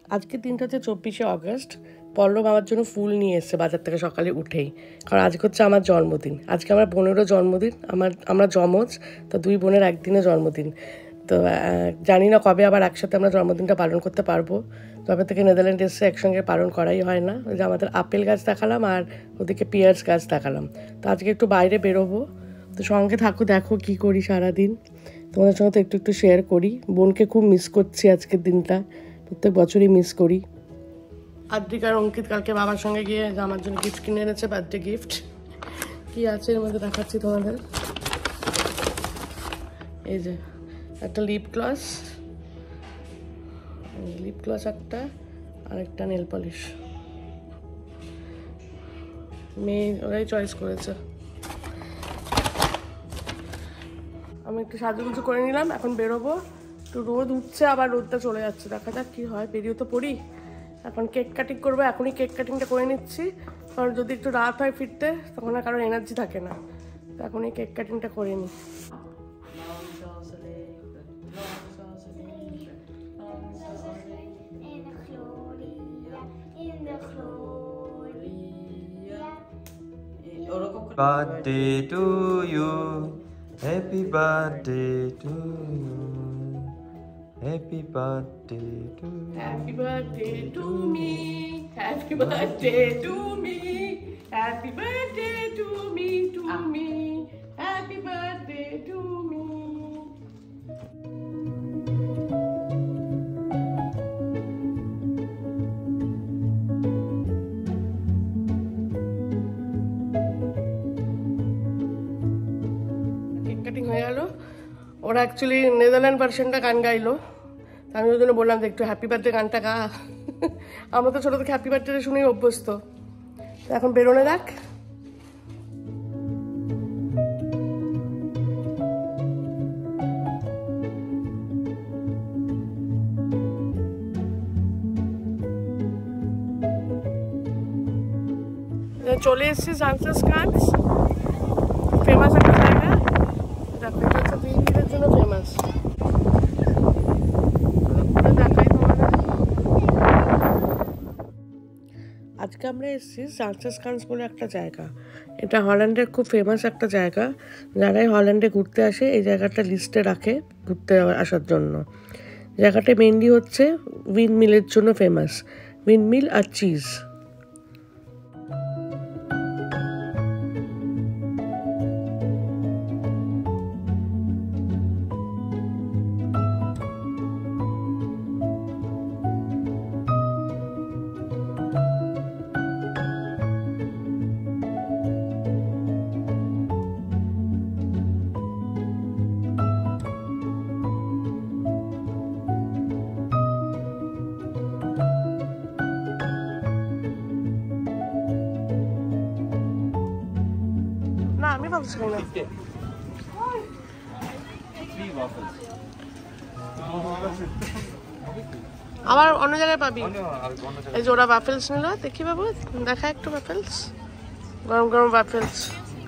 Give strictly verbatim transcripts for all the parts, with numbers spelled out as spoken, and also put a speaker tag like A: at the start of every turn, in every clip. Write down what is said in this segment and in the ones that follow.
A: আজকের দিনটা হচ্ছে চব্বিশে অগস্ট। পল্লব আমার জন্য ফুল নিয়ে এসছে বাজার থেকে সকালে উঠেই, কারণ আজকে হচ্ছে আমার জন্মদিন। আজকে আমার বোনেরও জন্মদিন, আমার আমরা যমজ, তো দুই বোনের একদিনে জন্মদিন। তো জানি না কবে আবার একসাথে আমরা জন্মদিনটা পালন করতে পারবো। তবে থেকে নেদারল্যান্ড এসে একসঙ্গে পালন করাই হয় না। ওই যে আমাদের আপেল গাছ দেখালাম আর ওদিকে পিঁয়াজ গাছ দেখালাম। তো আজকে একটু বাইরে বেরোবো, তো সঙ্গে থাকো, দেখো কী করি সারাদিন। তোমাদের সঙ্গে তো একটু একটু শেয়ার করি। বোনকে খুব মিস করছি আজকের দিনটা, প্রত্যেক বছরই মিস করি। আদ্রিকার অঙ্কিত কালকে বাবার সঙ্গে গিয়ে আমার জন্য গিফট কিনে এনেছে, বার্থডে গিফট। কি আছে এর মধ্যে দেখাচ্ছি তোমাদের। এই যে একটা লিপ গ্লস, লিপ গ্লস একটা, আর একটা নেল পলিশ। মেয়ে ওরাই চয়েস করেছে। আমি একটু সাজুগুজু করে নিলাম, এখন বেরোবো। একটু রোদ উঠছে, আবার রোদটা চলে যাচ্ছে, দেখা যাক কী হয়। বেরিয়ে তো পড়ি। এখন কেক কাটিং করবো, এখনই কেক কাটিংটা করে নিচ্ছি, কারণ যদি একটু রাত হয় ফিরতে তখন আর কারোর এনার্জি থাকে না। তো এখনই কেক কাটিংটা করে নিই।
B: Birthday to you, happy birthday to you, happy birthday to you.
A: Happy birthday to me, happy birthday to me, happy birthday to me, to me, happy birthday to me. Cake cutting হয়ে গেল। ওরা actually Netherland ভার্সনটা গান গাইলো, আমি ওই জন্য বললাম যে একটু হ্যাপি বার্থডে গানটা গা। আমরা তো ছোটো থেকে হ্যাপি বার্থডে শুনেই অভ্যস্ত। এখন বেরোনে দেখ। চলে এসেছি সানসেট কান্স, ফেমাস একটা জায়গা। দেখো এটা হচ্ছে বিউটির জন্য ফেমাস। আজকে আমরা এসেছি সানসেট কান্স বলে একটা জায়গা। এটা হল্যান্ডের খুব ফেমাস একটা জায়গা। যারাই হল্যান্ডে ঘুরতে আসে এই জায়গাটা লিস্টে রাখে ঘুরতে আসার জন্য। জায়গাটা মেনলি হচ্ছে উইন্ড মিলের জন্য ফেমাস, উইন্ড মিল আর চিজ। না আমি ভাবছি না, আবার অন্য জায়গায় পাবি। এই যে ওরা ওয়াফেলস নিল, দেখি বাবু দেখা একটু ওয়াফেলস, গরম গরম ওয়াফেলস।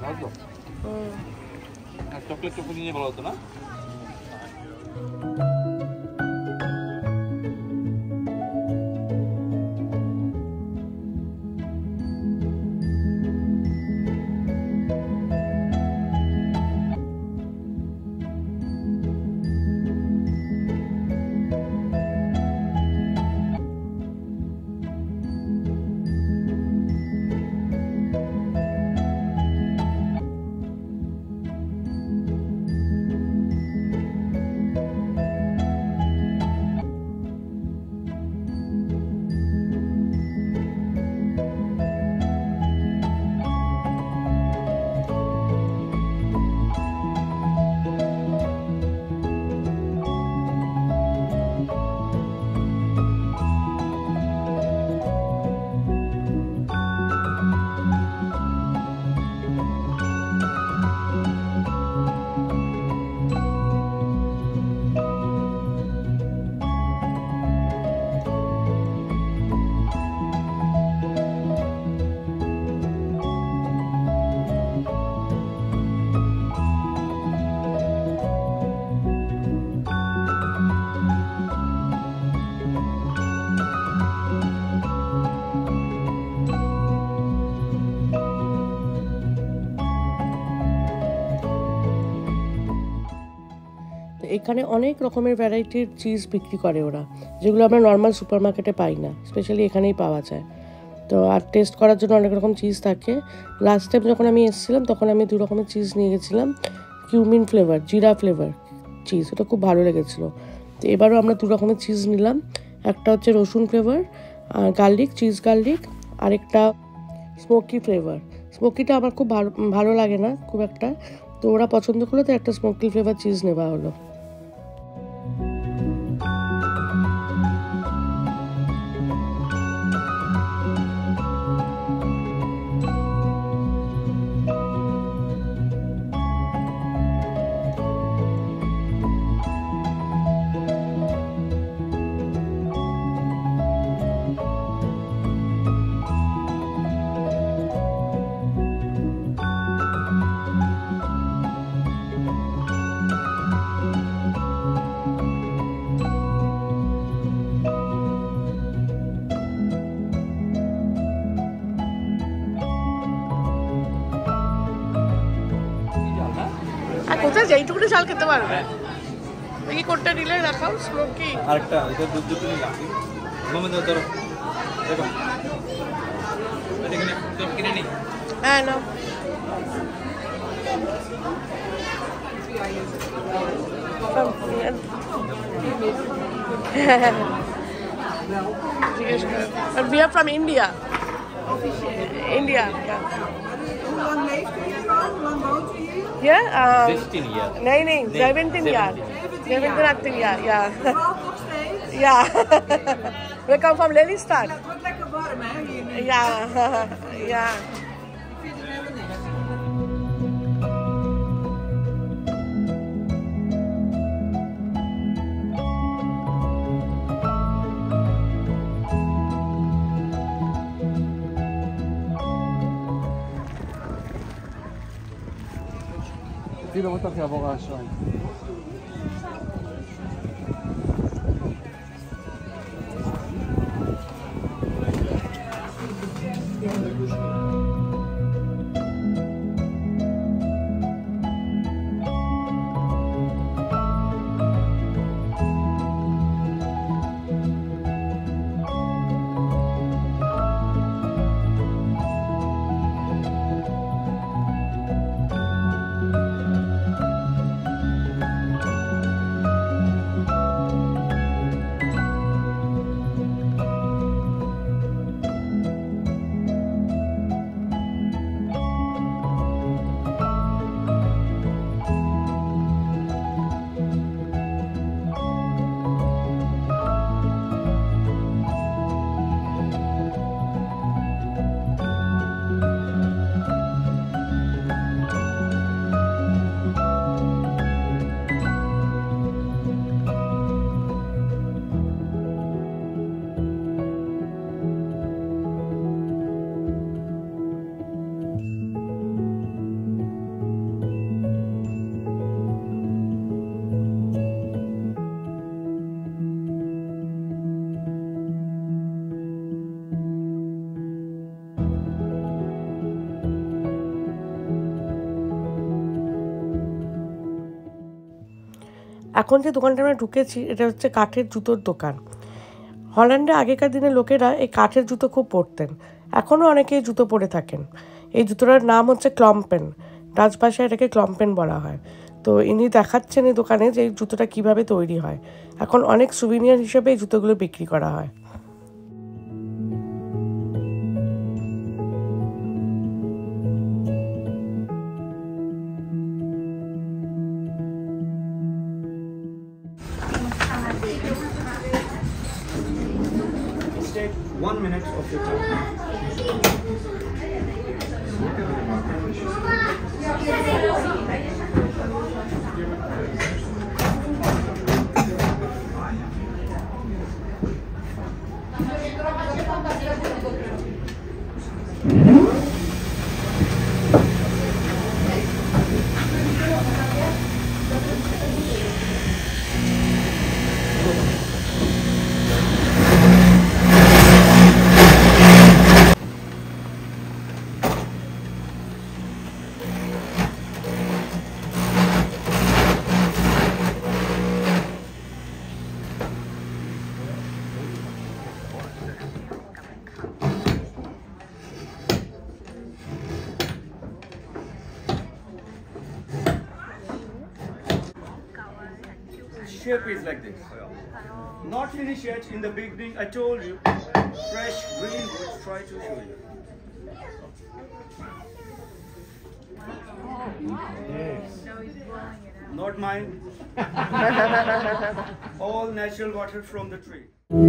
C: চকলেট টুকু নিয়ে বলা হতো না।
A: এখানে অনেক রকমের ভ্যারাইটির চিজ বিক্রি করে ওরা, যেগুলো আমরা নর্মাল সুপার মার্কেটে পাই না, স্পেশালি এখানেই পাওয়া যায়। তো আর টেস্ট করার জন্য অনেক রকম চিজ থাকে। লাস্ট টাইম যখন আমি এসেছিলাম তখন আমি দু রকমের চিজ নিয়ে গেছিলাম, কিউমিন ফ্লেভার, জিরা ফ্লেভার চিজ, ওটা খুব ভালো লেগেছিলো। তো এবারও আমরা দু রকমের চিজ নিলাম, একটা হচ্ছে রসুন ফ্লেভার গার্লিক, চিজ গার্লিক, আরেকটা স্মোকি ফ্লেভার। স্মোকিটা আমার খুব ভালো ভালো লাগে না খুব একটা, তো ওরা পছন্দ করলো তো একটা স্মোকি ফ্লেভার চিজ নেওয়া হলো। আর কোথায় এইটুকুনি চাল খেতে পারবে? কি কোনটা নিলে দেখাও, স্মোকি
C: আরেকটা এটা দুধ দুধ নিলাম মোমে দাও ধরো দেখো এখানে সব কিনে নি।
A: হ্যাঁ নাও। And we are from India. India. Yeah.
D: Hoe lang leeft u hier al? Hoe lang woont u hier?
A: Yeah. Um,
C: zestien jaar.
A: nee, nee, zeventien jaar.
D: zeventien jaar.
A: zeventien jaar, ja.
D: twaalf nog steeds?
A: Ja. We come from Lelystad.
D: Het wordt lekker warm hè hier nu.
A: Ja. Ja.
D: Ik vind het helemaal niks.
C: Tira outra aqui a borracha aí.
A: এখন যে দোকানটা আমরা ঢুকেছি এটা হচ্ছে কাঠের জুতোর দোকান। হল্যান্ডে আগেকার দিনে লোকেরা এই কাঠের জুতো খুব পরতেন, এখনও অনেকেই জুতো পরে থাকেন। এই জুতোটার নাম হচ্ছে ক্লম্পেন, ডাচ ভাষায় এটাকে ক্লম্পেন বলা হয়। তো ইনি দেখাচ্ছেন এই দোকানে যে এই জুতোটা কীভাবে তৈরি হয়। এখন অনেক সুভিনিয়ার হিসেবে এই জুতোগুলো বিক্রি করা হয়।
B: One minute of your time.
E: shape is like this. Not finished yet. In the beginning, I told you, fresh green wood. Try to show you. Yes. Not mine. All natural water from the tree.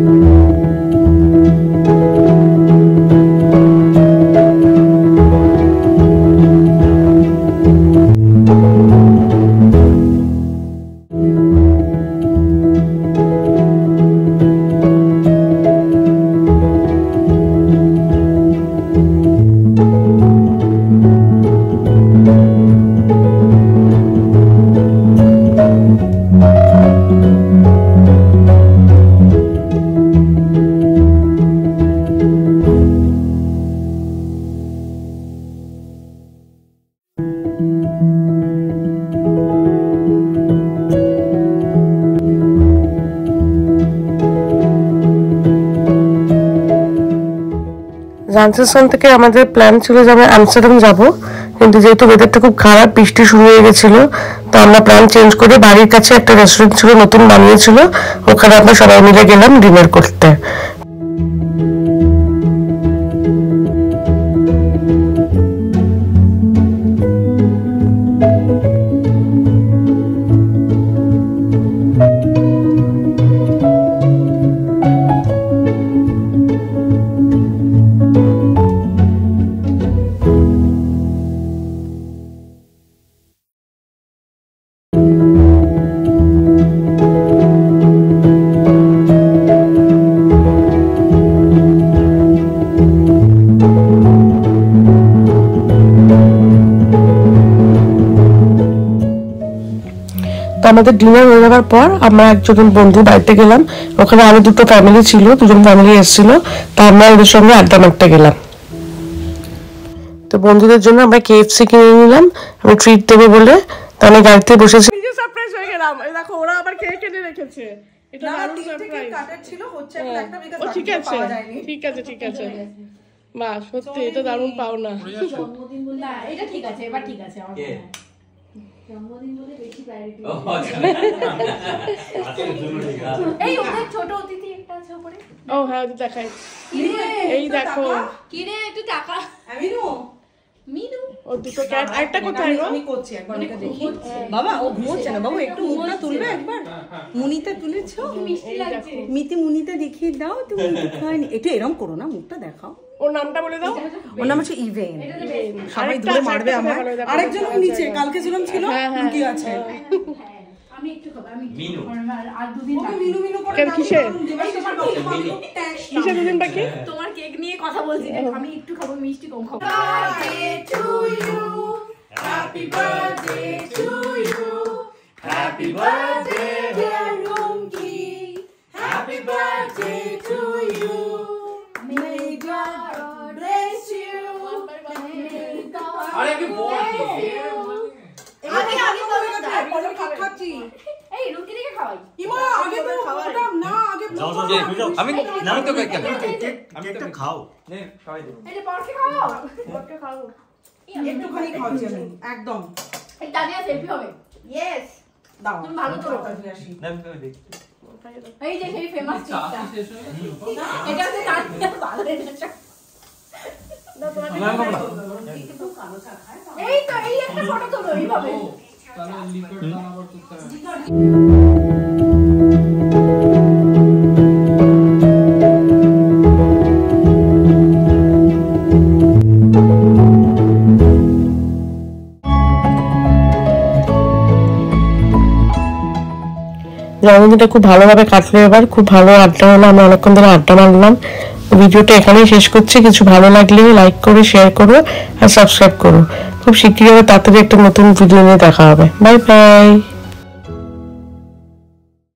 A: জানসেনসন থেকে আমাদের plan ছিল যে আমরা Amsterdam যাব, কিন্তু যেহেতু ওয়েদারটা খুব খারাপ, বৃষ্টি শুরু হয়ে গেছিল, তো আমরা প্ল্যান চেঞ্জ করে বাড়ির কাছে একটা রেস্টুরেন্ট ছিল, নতুন বানিয়েছিল, ওখানে আমরা সবাই মিলে গেলাম ডিনার করতে। আমাদের ডিনার হয়ে যাওয়ার পর আমরা একজন বন্ধু বাড়িতে গেলাম, ওখানে আরো দুটো ফ্যামিলি ছিল, দুজন ফ্যামিলি এসেছিল, তা আমরা ওদের সঙ্গে আড্ডা মারতে গেলাম। তো বন্ধুদের জন্য আমরা কেএফসি কিনে নিলাম, আমি ট্রিট দেবো বলে, তাহলে গাড়িতে বসেছি। নিজে সারপ্রাইজ হয়ে গেলাম, এই দেখো ওরা আবার কেক কিনে রেখেছে, এটা দারুণ সারপ্রাইজ। কাটার ছিল হচ্ছে একটা বিকাশ ঠিক আছে ঠিক আছে ঠিক আছে মা, সত্যি এটা দারুণ পাওনা।
F: জন্মদিন বলে না, এটা ঠিক আছে, এবার ঠিক আছে আমার মনে হয়। জন্মদিন বলে বেশি প্রায়োরিটি। এই ওদের ছোট অতিথি একটা আছে উপরে।
A: ও হ্যাঁ, ওটা দেখাই। এই দেখো
F: কি রে, একটু টাকা।
D: আমিনু
F: মিনু
A: ও দুটো ক্যাট, একটা কোথায় গো?
D: আমি করছি একবার, এটা দেখি। বাবা ও ঘুমোচ্ছে না, বাবু একটু মুখটা তুলবে একবার। মুনিতে তুলেছো?
F: মিষ্টি লাগছে।
D: মিতি মুনিতে দেখিয়ে দাও, তুমি খায়নি। এটা এরকম করো না, মুখটা দেখাও।
A: ওর নামটা বলে দাও।
D: ওর নাম হচ্ছে ইভেন। সবাই ধরে মারবে আমার। আরেকজন নিচে কালকে ছিলাম ছিল, কি আছে?
F: আমি একটু খাবো, আমি মিনু আর দুদিন
D: ওকে মিনু মিনু করে
A: কেন কিসে
D: মিনু
A: কিসে দুদিন বাকি?
F: তোমার কেক নিয়ে কথা বলছি, আমি একটু খাবো, মিষ্টি কম খাবো।
D: Happy birthday to you. Happy birthday dear Rumki. Happy birthday to you. May God bless you. May God
C: আরে কি বলছিস?
D: আগে আগে বলে কথা বলো, খাচ্ছি।
F: এই রুটি থেকে খাওয়াই।
D: ইমা আগে তো ওটা না, আগে
C: আমি আমি তো কেক
B: আমি একটা খাও।
C: নে খাওয়াই দে।
F: এই যে পরকে খাও, পরকে খাও।
D: একটুখানি খাচ্ছি আমি একদম।
F: এই দাদিয়া সেলফি হবে। ইয়েস,
D: দাও
F: তুমি ভালো করো।
C: না আমি খাওয়াই দে।
F: এই যে সেই ফেমাস চিপটা, এটা হচ্ছে দাদিয়া ভালো এটা। এই তো এই একটা ফটো তোলো এইভাবে।
C: তাহলে লিকুইড আবার করতে হবে।
A: জন্মদিনটা খুব ভালোভাবে কাটলো, এবার খুব ভালো আড্ডা হলো, আমরা অনেকক্ষণ ধরে আড্ডা মারলাম। ভিডিওটা এখানেই শেষ করছি। কিছু ভালো লাগলে লাইক করো, শেয়ার করো আর সাবস্ক্রাইব করো। খুব শীঘ্রই তাড়াতাড়ি একটা নতুন ভিডিও নিয়ে দেখা হবে। Bye by.